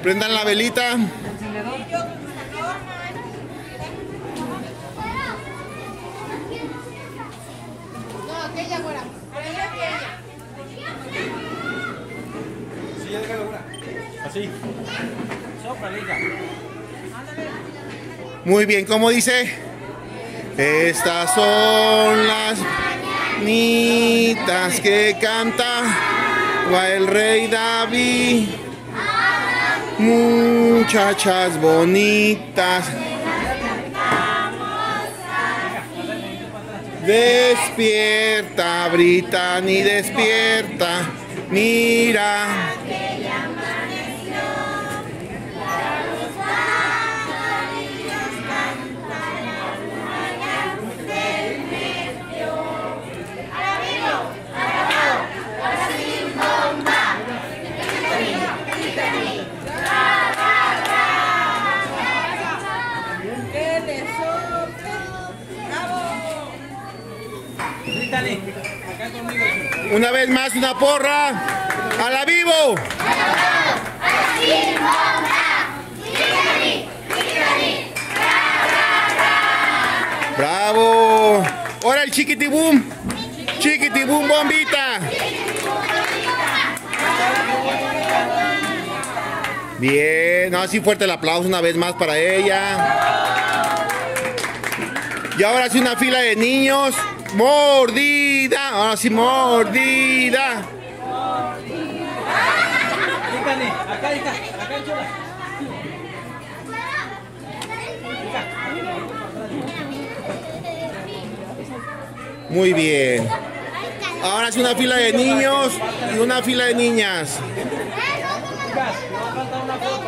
Prendan la velita. Así. Muy bien, ¿cómo dice? Estas son las nitas que canta el rey David. Muchachas bonitas. Despierta, Brittany, despierta. Mira. Una vez más, una porra. ¡A la vivo! ¡Bravo! ¡Ahora el chiquitibum! ¡Chiquitibum, bombita! Bien, no, así fuerte el aplauso una vez más para ella. Y ahora sí una fila de niños. ¡Mordida! Ahora sí, mordida. Acá, chula. Muy bien. Ahora sí una fila de niños y una fila de niñas. Chicas, nos falta una foto.